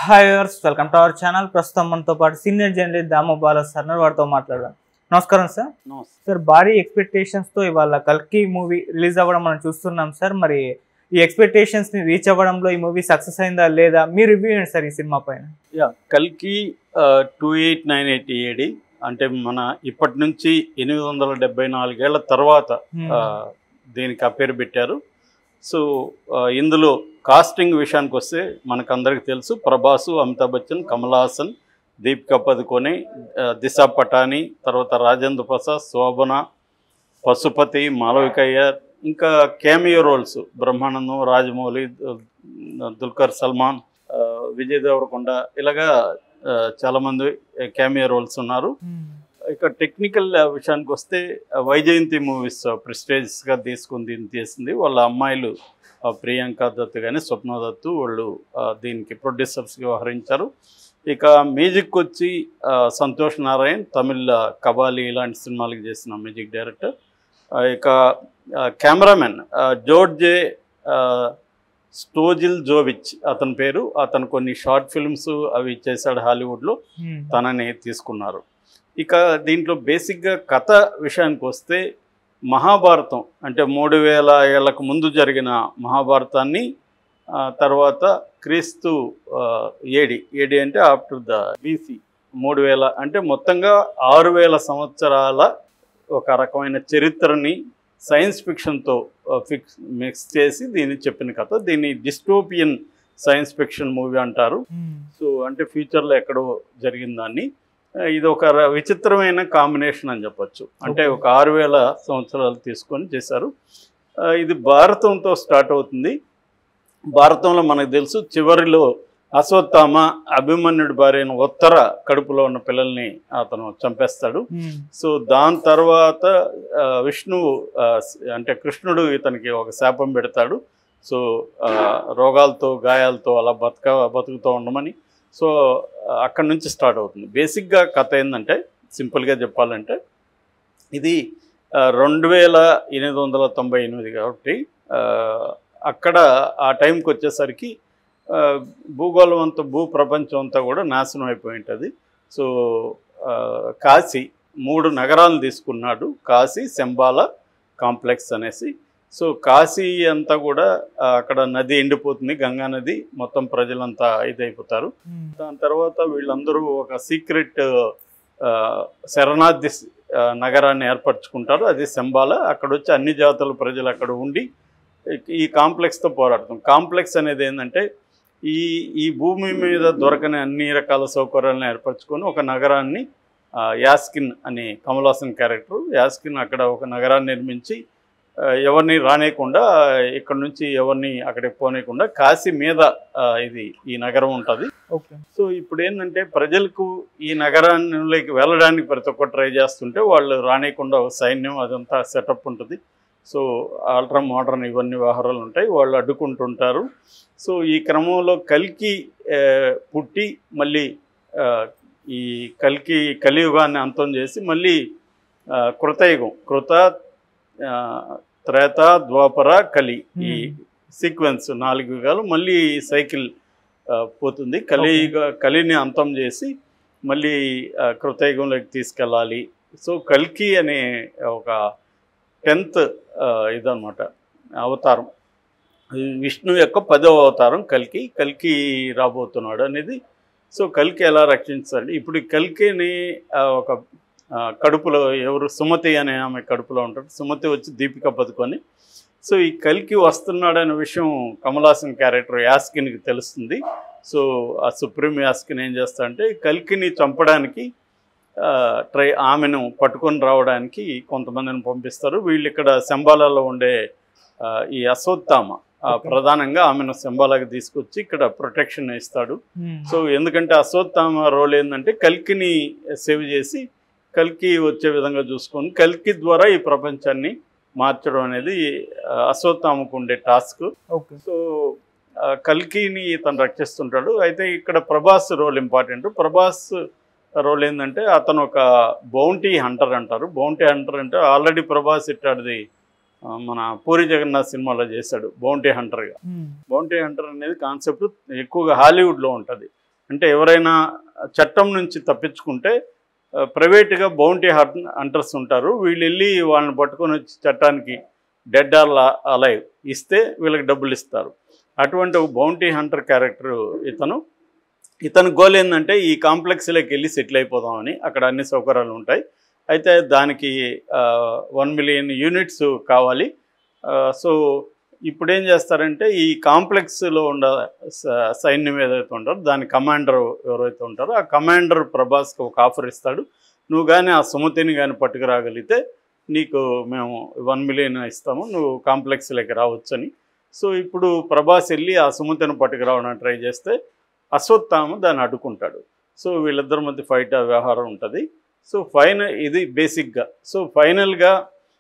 Hi viewers, welcome to our channel. ప్రస్తుతం మనతో పాటు senior journalist Damo Bala sir వారితో మాట్లాడదాం. నమస్కారం సార్. సార్, భారీ ఎక్స్పెక్టేషన్స్ తో ఇవాళ కల్కి మూవీ రిలీజ్ అవ్వడం మనం చూస్తున్నాం సార్. మరి ఈ ఎక్స్పెక్టేషన్స్ ని రీచ్ అవ్వడంలో ఈ మూవీ సక్సెస్ అయిందా లేదా, మీ రివ్యూ ఏంటి సార్ ఈ సినిమా పైన? కల్కి 2898 AD అంటే మన ఇప్పటి నుంచి 874 ఏళ్ల తర్వాత దీనికి ఆ పేరు పెట్టారు. సో ఇందులో కాస్టింగ్ విషయానికి వస్తే మనకందరికి తెలుసు, ప్రభాసు, అమితాబ్ బచ్చన్, కమల్ హాసన్, దీపికా పదుకొనే, దిశా పటాని, తర్వాత రాజేంద్ర ప్రసాద్, శోభన, పశుపతి, మాలవికయ్యర్, ఇంకా క్యామియో రోల్స్ బ్రహ్మానందం, రాజమౌళి, దుల్కర్ సల్మాన్, విజయ్ దేవరకొండ, ఇలాగా చాలామంది క్యామియో రోల్స్ ఉన్నారు. ఇక టెక్నికల్ విషయానికి వస్తే వైజయంతి మూవీస్ ప్రెస్టేజ్గా తీసుకుని దీన్ని తీసింది. వాళ్ళ అమ్మాయిలు ప్రియాంక దత్ కానీ స్వప్న దత్తు వాళ్ళు దీనికి ప్రొడ్యూసర్స్గా వ్యవహరించారు. ఇక మ్యూజిక్ వచ్చి సంతోష్ నారాయణ్, తమిళ్ కబాలి ఇలాంటి సినిమాలకు చేసిన మ్యూజిక్ డైరెక్టర్. ఇక కెమెరామెన్ జోర్జే స్టోజిల్ జోవిచ్ అతని పేరు. అతను కొన్ని షార్ట్ ఫిల్మ్స్ అవి చేశాడు హాలీవుడ్లో, తనని తీసుకున్నారు. ఇక దీంట్లో బేసిక్గా కథ విషయానికి వస్తే మహాభారతం అంటే 3000 ఏళ్లకు ముందు జరిగిన మహాభారతాన్ని తర్వాత క్రీస్తు ఏడి అంటే ఆఫ్టర్ ద BC 3000 అంటే మొత్తంగా 6000 సంవత్సరాల ఒక రకమైన చరిత్రని సైన్స్ ఫిక్షన్తో మిక్స్ చేసి దీన్ని చెప్పిన కథ. దీన్ని డిస్టోపియన్ సైన్స్ ఫిక్షన్ మూవీ అంటారు. సో అంటే ఫ్యూచర్లో ఎక్కడో జరిగిన దాన్ని, ఇది ఒక విచిత్రమైన కాంబినేషన్ అని చెప్పచ్చు. అంటే ఒక 6000 సంవత్సరాలు తీసుకొని చేశారు. ఇది భారతంతో స్టార్ట్ అవుతుంది. భారతంలో మనకు తెలుసు, చివరిలో అశ్వత్థామ అభిమన్యుడి భార్యను ఉత్తర కడుపులో ఉన్న పిల్లల్ని అతను చంపేస్తాడు. సో దాని తర్వాత విష్ణువు అంటే కృష్ణుడు ఇతనికి ఒక శాపం పెడతాడు. సో రోగాలతో గాయాలతో అలా బతుకుతూ ఉండమని. సో అక్కడి నుంచి స్టార్ట్ అవుతుంది. బేసిక్గా కథ ఏంటంటే, సింపుల్గా చెప్పాలంటే, ఇది 2898 కాబట్టి అక్కడ ఆ టైంకి వచ్చేసరికి భూగోళం అంతా, భూప్రపంచం అంతా కూడా నాశనం అయిపోయి ఉంటుంది. సో కాశీ 3 నగరాలను తీసుకున్నాడు, కాశీ, శంబాల, కాంప్లెక్స్ అనేసి. సో కాశీ అంతా కూడా అక్కడ నది ఎండిపోతుంది, గంగా నది, మొత్తం ప్రజలంతా ఇదైపోతారు. దాని తర్వాత వీళ్ళందరూ ఒక సీక్రెట్ శరణార్థి నగరాన్ని ఏర్పరచుకుంటారు, అది శంబాల. అక్కడ వచ్చి అన్ని జాతుల ప్రజలు అక్కడ ఉండి ఈ కాంప్లెక్స్తో పోరాడతాం. కాంప్లెక్స్ అనేది ఏంటంటే, ఈ భూమి మీద దొరకని అన్ని రకాల సౌకర్యాలను ఏర్పరచుకొని ఒక నగరాన్ని, యాస్కిన్ అనే కమల్ హాసన్ క్యారెక్టర్, యాస్కిన్ అక్కడ ఒక నగరాన్ని నిర్మించి ఎవరిని రానేయకుండా, ఇక్కడ నుంచి ఎవరిని అక్కడికి పోనేయకుండా కాశీ మీద ఈ నగరం ఉంటుంది. సో ఇప్పుడు ఏంటంటే, ప్రజలకు ఈ నగరానికి వెళ్ళడానికి ప్రతి ఒక్కరు ట్రై చేస్తుంటే వాళ్ళు రానేయకుండా ఒక సైన్యం అదంతా సెటప్ ఉంటుంది. సో అల్ట్రా మోడర్న్ ఇవన్నీ వ్యవహారాలు ఉంటాయి, వాళ్ళు అడ్డుకుంటుంటారు. సో ఈ క్రమంలో కల్కి పుట్టి మళ్ళీ ఈ కలియుగాన్ని అంతం చేసి మళ్ళీ కృతయుగం, త్రేత, ద్వాపర, కలి, ఈ సీక్వెన్స్ 4 యుగాలు మళ్ళీ సైకిల్ పోతుంది. కలిని అంతం చేసి మళ్ళీ కృతయుగంలోకి తీసుకెళ్ళాలి. సో కల్కి అనే ఒక 10th ఇదన్నమాట అవతారం, విష్ణు యొక్క 10వ అవతారం కల్కి రాబోతున్నాడు అనేది. సో కల్కి ఎలా రక్షించాలి? ఇప్పుడు కల్కిని ఒక కడుపులో ఎవరు, సుమతి అనే ఆమె కడుపులో ఉంటాడు. సుమతి వచ్చి దీపికా పదుకొని. సో ఈ కల్కి వస్తున్నాడనే విషయం కమల్ హాసన్ క్యారెక్టర్ యాస్కిన్కి తెలుస్తుంది. సో ఆ సుప్రీం యాస్కిన్ ఏం చేస్తాడంటే, కల్కిని చంపడానికి ఆమెను పట్టుకొని రావడానికి కొంతమందిని పంపిస్తారు. వీళ్ళు ఇక్కడ శంబాలలో ఉండే ఈ అశ్వత్థామ ప్రధానంగా ఆమెను శంబాలాకి తీసుకొచ్చి ఇక్కడ ప్రొటెక్షన్ ఇస్తాడు. సో ఎందుకంటే అశ్వత్థామ రోల్ ఏంటంటే, కల్కిని సేవ్ చేసి కల్కి వచ్చే విధంగా చూసుకొని కల్కి ద్వారా ఈ ప్రపంచాన్ని మార్చడం అనేది అశ్వత్థామకు ఉండే టాస్క్. సో కల్కిని తను రక్షిస్తుంటాడు. అయితే ఇక్కడ Prabhas role important. Prabhas role ఏంటంటే, అతను ఒక బౌంటీ హంటర్ అంటారు. బౌంటీ హంటర్ అంటే ఆల్రెడీ ప్రభాస్ ఇట్టాడిది మన పూరి జగన్నాథ్ సినిమాలో చేశాడు బౌంటీ హంటర్గా. బౌంటీ హంటర్ అనేది కాన్సెప్ట్ ఎక్కువగా హాలీవుడ్లో ఉంటుంది. అంటే ఎవరైనా చట్టం నుంచి తప్పించుకుంటే ప్రైవేట్గా బౌంటీ హంటర్స్ ఉంటారు, వీళ్ళు వెళ్ళి వాళ్ళని పట్టుకొని వచ్చి చట్టానికి డెడ్ ఆర్ అలైవ్ ఇస్తే వీళ్ళకి డబ్బులు ఇస్తారు. అటువంటి ఒక బౌంటీ హంటర్ క్యారెక్టర్ ఇతను గోల్ ఏంటంటే ఈ కాంప్లెక్స్లోకి వెళ్ళి సెటిల్ అయిపోదామని. అక్కడ అన్ని సౌకర్యాలు ఉంటాయి. అయితే దానికి 1 మిలియన్ యూనిట్స్ కావాలి. సో ఇప్పుడు ఏం చేస్తారంటే ఈ కాంప్లెక్స్లో ఉన్న సైన్యం ఏదైతే ఉంటారో దాని కమాండర్ ఎవరైతే ఉంటారో ఆ కమాండర్ ప్రభాస్కి ఒక ఆఫర్ ఇస్తాడు. నువ్వు కానీ ఆ సుమతిని కానీ పట్టుకురాగలిగితే నీకు మేము 1 మిలియన్ ఇస్తాము, నువ్వు కాంప్లెక్స్లోకి రావచ్చని. సో ఇప్పుడు ప్రభాస్ వెళ్ళి ఆ సుమతిని పట్టుకురావడానికి ట్రై చేస్తే అశ్వత్థామ దాన్ని అడ్డుకుంటాడు. సో వీళ్ళిద్దరి మధ్య ఫైట్ వ్యవహారం ఉంటుంది. సో ఇది బేసిక్గా. సో ఫైనల్గా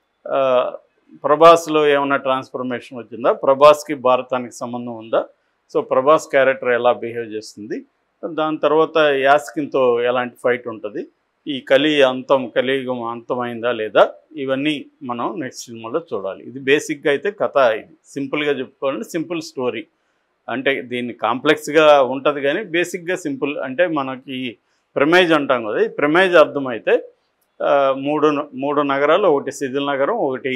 ప్రభాస్లో ఏమైనా ట్రాన్స్ఫర్మేషన్ వచ్చిందా, ప్రభాస్కి భారతానికి సంబంధం ఉందా, సో ప్రభాస్ క్యారెక్టర్ ఎలా బిహేవ్ చేస్తుంది, దాని తర్వాత యాస్కిన్తో ఎలాంటి ఫైట్ ఉంటుంది, ఈ కలియుగం అంతమైందా లేదా, ఇవన్నీ మనం నెక్స్ట్ సినిమాలో చూడాలి. ఇది బేసిక్గా అయితే కథ. ఇది సింపుల్గా చెప్పుకోవాలంటే సింపుల్ స్టోరీ. అంటే దీన్ని కాంప్లెక్స్గా ఉంటుంది కానీ బేసిక్గా సింపుల్. అంటే మనకి ప్రెమైజ్ అంటాం కదా, ఈ ప్రెమైజ్ అర్థమైతే మూడు నగరాలు, ఒకటి శిథిల్ నగరం, ఒకటి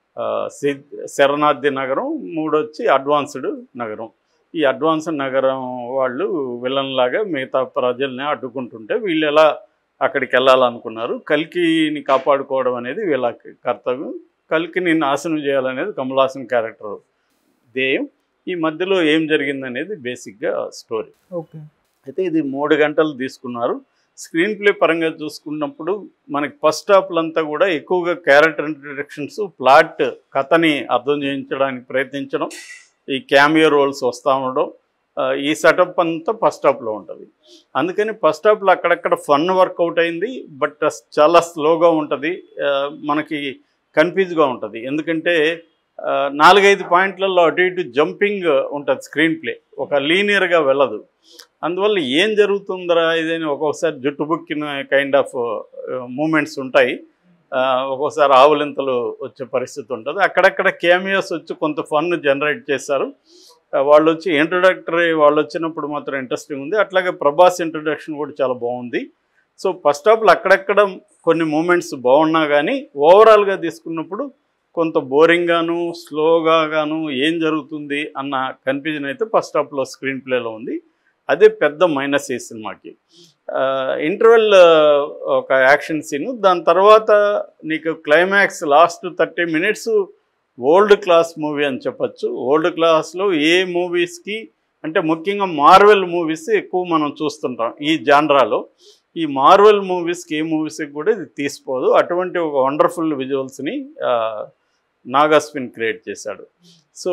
శరణార్థి నగరం, 3 వచ్చి అడ్వాన్స్డ్ నగరం. ఈ అడ్వాన్స్డ్ నగరం వాళ్ళు విలన్ లాగా మిగతా ప్రజల్ని అడ్డుకుంటుంటే వీళ్ళు ఎలా అక్కడికి వెళ్ళాలనుకున్నారు. కల్కిని కాపాడుకోవడం అనేది వీళ్ళ కర్తవ్యం. కల్కిని నాశనం చేయాలనేది కమల్ హాసన్ క్యారెక్టర్ ధ్యేయం. ఈ మధ్యలో ఏం జరిగిందనేది బేసిక్గా స్టోరీ. ఓకే. అయితే ఇది 3 గంటలు తీసుకున్నారు. స్క్రీన్ ప్లే పరంగా చూసుకున్నప్పుడు మనకి ఫస్ట్ హాఫ్లంతా కూడా ఎక్కువగా క్యారెక్టర్ ఇంట్రడక్షన్స్, ప్లాట్, కథని అర్థం చేయించడానికి ప్రయత్నించడం, ఈ క్యామియో రోల్స్ వస్తూ ఉండడం, ఈ సెటప్ అంతా ఫస్ట్ హాఫ్లో ఉంటుంది. అందుకని ఫస్ట్ హాఫ్లో అక్కడక్కడ ఫన్ వర్కౌట్ అయింది, బట్ చాలా స్లోగా ఉంటుంది, మనకి కన్ఫ్యూజ్గా ఉంటుంది. ఎందుకంటే 4-5 పాయింట్లలో అటు ఇటు జంపింగ్ ఉంటుంది స్క్రీన్ ప్లే, ఒక లీనియర్గా వెళ్ళదు. అందువల్ల ఏం జరుగుతుందరా ఇదని ఒక్కొక్కసారి జుట్టుబుక్కిన కైండ్ ఆఫ్ మూమెంట్స్ ఉంటాయి, ఒక్కోసారి ఆవులింతలు వచ్చే పరిస్థితి ఉంటుంది. అక్కడక్కడ క్యామియోస్ వచ్చి కొంత ఫన్ జనరేట్ చేశారు. వాళ్ళు వచ్చి ఇంట్రడక్టరీ వాళ్ళు వచ్చినప్పుడు మాత్రం ఇంట్రెస్టింగ్ ఉంది. అట్లాగే ప్రభాస్ ఇంట్రడక్షన్ కూడా చాలా బాగుంది. సో ఫస్ట్ హాఫ్లో అక్కడక్కడ కొన్ని మూమెంట్స్ బాగున్నా కానీ ఓవరాల్గా తీసుకున్నప్పుడు కొంత బోరింగ్గాను, స్లోగాను ఏం జరుగుతుంది అన్న కన్ఫ్యూజన్ అయితే ఫస్ట్ హాఫ్లో స్క్రీన్ ప్లేలో ఉంది. అదే పెద్ద మైనస్ ఈ సినిమాకి. ఇంటర్వెల్ ఒక యాక్షన్ సీను, దాని తర్వాత నీకు climax last 30 minutes old class movie అని చెప్పచ్చు. ఓల్డ్ క్లాస్లో ఏ మూవీస్కి అంటే ముఖ్యంగా మార్వెల్ మూవీస్ ఎక్కువ మనం చూస్తుంటాం ఈ జాన్రాలో. ఈ మార్వెల్ మూవీస్కి ఏ మూవీస్కి కూడా ఇది తీసిపోదు. అటువంటి ఒక వండర్ఫుల్ విజువల్స్ని నాగాస్విన్ క్రియేట్ చేశాడు. సో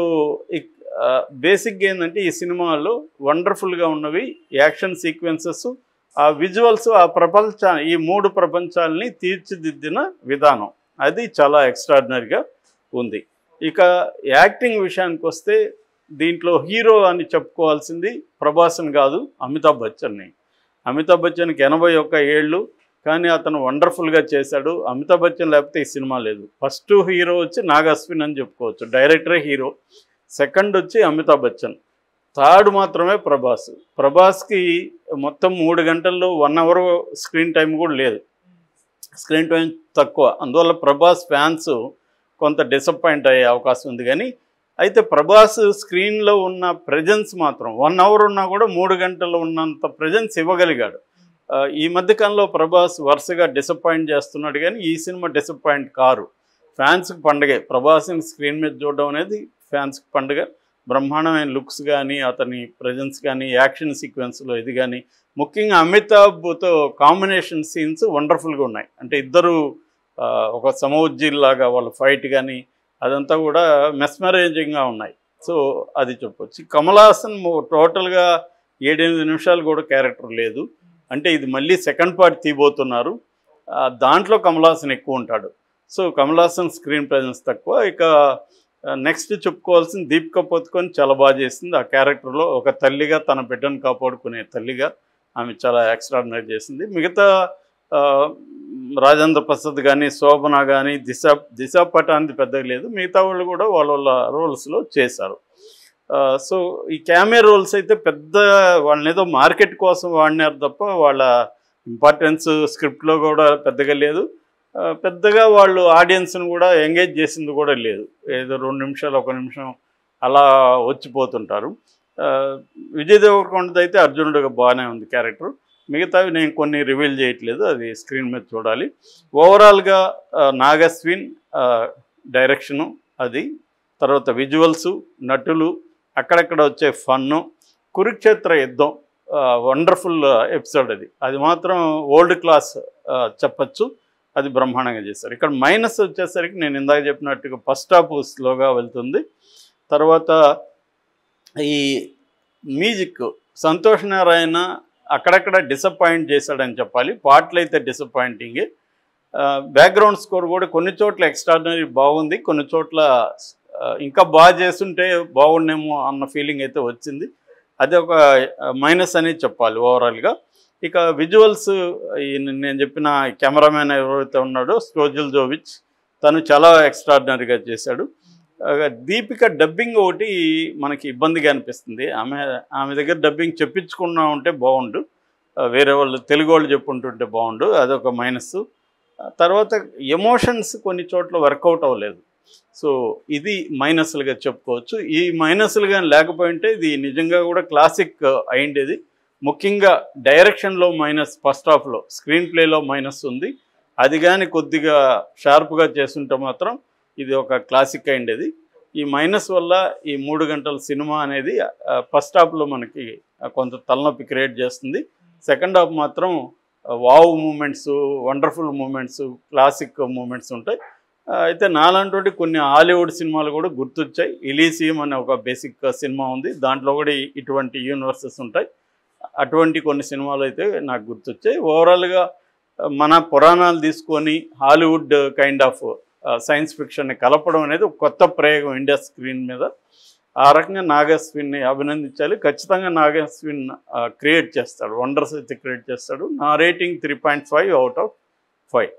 బేసిక్గా ఏంటంటే ఈ సినిమాలో వండర్ఫుల్గా ఉన్నవి యాక్షన్ సీక్వెన్సెస్, ఆ విజువల్స్, ఆ ఈ 3 ప్రపంచాలని తీర్చిదిద్దిన విధానం అది చాలా ఎక్స్ట్రాడినరీగా ఉంది. ఇక యాక్టింగ్ విషయానికి వస్తే దీంట్లో హీరో అని చెప్పుకోవాల్సింది ప్రభాస్ని కాదు, అమితాబ్ బచ్చన్ని. అమితాబ్ బచ్చన్కి 81 ఏళ్ళు, కానీ అతను వండర్ఫుల్గా చేశాడు. అమితాబ్ బచ్చన్ లేకపోతే ఈ సినిమా లేదు. ఫస్ట్ హీరో వచ్చి నాగాస్విన్ అని చెప్పుకోవచ్చు, డైరెక్టరే హీరో. సెకండ్ వచ్చి అమితాబ్ బచ్చన్, థర్డ్ మాత్రమే ప్రభాస్. ప్రభాస్కి మొత్తం 3 గంటల్లో 1 అవర్ స్క్రీన్ టైం కూడా లేదు, స్క్రీన్ టైం తక్కువ. అందువల్ల ప్రభాస్ ఫ్యాన్స్ కొంత డిసప్పాయింట్ అయ్యే అవకాశం ఉంది. కానీ అయితే ప్రభాస్ స్క్రీన్లో ఉన్న ప్రెజెన్స్ మాత్రం 1 అవర్ ఉన్నా కూడా 3 గంటల్లో ఉన్నంత ప్రెజెన్స్ ఇవ్వగలిగాడు. ఈ మధ్యకాలంలో ప్రభాస్ వరుసగా డిసప్పాయింట్ చేస్తున్నాడు, కానీ ఈ సినిమా డిసప్పాయింట్ కారు. ఫ్యాన్స్కి పండుగే. ప్రభాస్ని స్క్రీన్ మీద చూడడం అనేది ఫ్యాన్స్కి పండుగ. బ్రహ్మాండమైన లుక్స్ కానీ, అతని ప్రజెన్స్ కానీ, యాక్షన్ సీక్వెన్స్లో ఇది కానీ, ముఖ్యంగా అమితాబ్తో కాంబినేషన్ సీన్స్ వండర్ఫుల్గా ఉన్నాయి. అంటే ఇద్దరు ఒక సమోజ్జీల్లాగా వాళ్ళ ఫైట్ కానీ అదంతా కూడా మెస్మరైజింగ్గా ఉన్నాయి. సో అది చెప్పొచ్చు. కమల్ హాసన్ టోటల్గా 7-8 నిమిషాలు కూడా క్యారెక్టర్ లేదు. అంటే ఇది మళ్ళీ సెకండ్ పార్ట్ తీయబోతున్నారు, దాంట్లో కమల్ హాసన్ ఎక్కువ ఉంటాడు. So Kamal Haasan screen presence తక్కువ. ఇక నెక్స్ట్ చెప్పుకోవాల్సిన దీపికా పదుకొణె చాలా బాగా చేసింది. ఆ క్యారెక్టర్లో ఒక తల్లిగా, తన బిడ్డను కాపాడుకునే తల్లిగా ఆమె చాలా ఎక్స్ట్రాడినరీ చేసింది. మిగతా రాజేంద్ర ప్రసాద్ కానీ, శోభన కానీ, దిశా పటాన్ది పెద్దగా లేదు. మిగతా వాళ్ళు కూడా వాళ్ళ రోల్స్లో చేశారు. సో ఈ క్యామియో రోల్స్ అయితే పెద్ద వాళ్ళని ఏదో మార్కెట్ కోసం వాడినారు తప్ప వాళ్ళ ఇంపార్టెన్స్ స్క్రిప్ట్లో కూడా పెద్దగా లేదు. పెద్దగా వాళ్ళు ఆడియన్స్ని కూడా ఎంగేజ్ చేసింది కూడా లేదు. ఏదో 2 నిమిషాలు 1 నిమిషం అలా వచ్చిపోతుంటారు. విజయ్ దేవరకొండది అయితే అర్జునుడిగా బాగానే ఉంది క్యారెక్టర్. మిగతావి నేను కొన్ని రివీల్ చేయట్లేదు, అది స్క్రీన్ మీద చూడాలి. ఓవరాల్గా నాగ్ అశ్విన్ డైరెక్షను, అది తర్వాత విజువల్సు, నటులు, అక్కడక్కడ వచ్చే ఫన్ను, కురుక్షేత్ర యుద్ధం వండర్ఫుల్ ఎపిసోడ్. అది మాత్రం ఓల్డ్ క్లాస్ చెప్పచ్చు. అది బ్రహ్మాండంగా చేశారు. ఇక్కడ మైనస్ వచ్చేసరికి నేను ఇందాక చెప్పినట్టుగా ఫస్ట్ హాఫ్ స్లోగా వెళ్తుంది. తర్వాత ఈ మ్యూజిక్ సంతోష్ నారాయణ అక్కడక్కడ డిసప్పాయింట్ చేశాడని చెప్పాలి. పాటలు అయితే డిసప్పాయింటింగే. బ్యాక్గ్రౌండ్ స్కోర్ కూడా కొన్ని చోట్ల ఎక్స్ట్రాడినరీ బాగుంది, కొన్ని చోట్ల ఇంకా బాగా చేస్తుంటే బాగుండేమో అన్న ఫీలింగ్ అయితే వచ్చింది. అది ఒక మైనస్ అనేది చెప్పాలి ఓవరాల్గా. ఇక విజువల్స్ నేను చెప్పిన కెమెరామెన్ ఎవరైతే ఉన్నాడో స్టోజిల్ జోవిచ్, తను చాలా ఎక్స్ట్రాడినరీగా చేశాడు. దీపిక డబ్బింగ్ ఒకటి మనకి ఇబ్బందిగా అనిపిస్తుంది. ఆమె దగ్గర డబ్బింగ్ చెప్పించుకున్నా ఉంటే బాగుండు, వేరే వాళ్ళు తెలుగు వాళ్ళు చెప్పుంటుంటే బాగుండు, అదొక మైనస్. తర్వాత ఎమోషన్స్ కొన్ని చోట్ల వర్కౌట్ అవ్వలేదు. సో ఇది మైనస్లుగా చెప్పుకోవచ్చు. ఈ మైనస్లు కానీ లేకపోయింటే ఇది నిజంగా కూడా క్లాసిక్ అయిండేది. ముఖ్యంగా డైరెక్షన్లో మైనస్, ఫస్ట్ హాఫ్లో స్క్రీన్ ప్లేలో మైనస్ ఉంది. అది కానీ కొద్దిగా షార్ప్గా చేస్తుంటే మాత్రం ఇది ఒక క్లాసిక్ అయిండేది. ఈ మైనస్ వల్ల ఈ 3 గంటల సినిమా అనేది ఫస్ట్ హాఫ్లో మనకి కొంత తలనొప్పి క్రియేట్ చేస్తుంది. సెకండ్ హాఫ్ మాత్రం wow moments, wonderful moments, classic moments ఉంటాయి. అయితే నాలాంటి కొన్ని హాలీవుడ్ సినిమాలు కూడా గుర్తొచ్చాయి. ఎలీసియం అనే ఒక బేసిక్ సినిమా ఉంది, దాంట్లో కూడా ఇటువంటి యూనివర్సెస్ ఉంటాయి. అటువంటి కొన్ని సినిమాలు అయితే నాకు గుర్తొచ్చాయి. ఓవరాల్గా మన పురాణాలు తీసుకొని హాలీవుడ్ కైండ్ ఆఫ్ సైన్స్ ఫిక్షన్ని కలపడం అనేది ఒక కొత్త ప్రయోగం ఇండియా స్క్రీన్ మీద. ఆ రకంగా నాగ్ అశ్విన్ని అభినందించాలి. ఖచ్చితంగా నాగ్ అశ్విన్ క్రియేట్ చేస్తాడు, వండర్స్ అయితే క్రియేట్ చేస్తాడు. నా రేటింగ్ 3.5 out of 5.